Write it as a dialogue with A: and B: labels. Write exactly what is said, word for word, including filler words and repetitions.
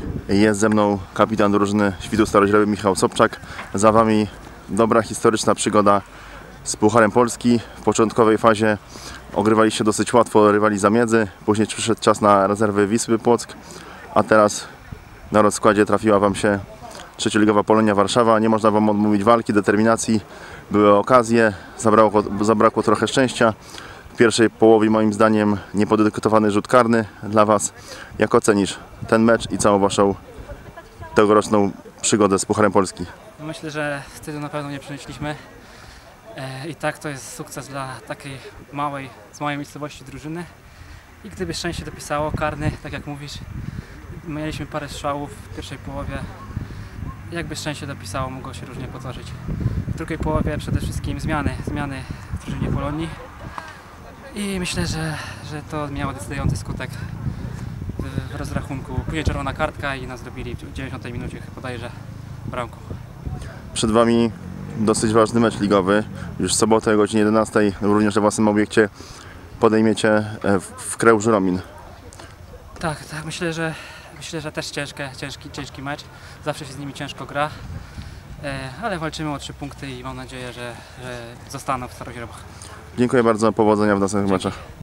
A: Jest ze mną kapitan drużyny Świtu Staroźreby Michał Sobczak. Za Wami dobra, historyczna przygoda z Pucharem Polski. W początkowej fazie ogrywaliście dosyć łatwo rywali Zamiedzy. Później przyszedł czas na rezerwy Wisły Płock. A teraz na rozkładzie trafiła Wam się trzecioligowa Polonia Warszawa. Nie można Wam odmówić walki, determinacji. Były okazje, zabrakło, zabrakło trochę szczęścia. W pierwszej połowie moim zdaniem niepodyskutowany rzut karny dla Was. Jak ocenisz ten mecz i całą Waszą tegoroczną przygodę z Pucharem Polski?
B: Myślę, że wstydu na pewno nie przynieśliśmy. I tak to jest sukces dla takiej małej, z małej miejscowości drużyny. I gdyby szczęście dopisało, karny, tak jak mówisz, mieliśmy parę strzałów w pierwszej połowie. Jakby szczęście dopisało, mogło się różnie potoczyć. W drugiej połowie przede wszystkim zmiany, zmiany w drużynie Polonii. I myślę, że, że to miało decydujący skutek w, w rozrachunku. Później czerwona kartka i nas dobili w dziewięćdziesiątej minucie bodajże bramką.
A: Przed Wami dosyć ważny mecz ligowy. Już w sobotę o godzinie jedenastej również na własnym obiekcie podejmiecie w, w Kreu Żuromin.
B: Tak, tak, myślę, że myślę, że też ciężki, ciężki, ciężki mecz. Zawsze się z nimi ciężko gra. Ale walczymy o trzy punkty i mam nadzieję, że, że zostaną w Staroźrebach.
A: Dziękuję bardzo, powodzenia w następnych meczach.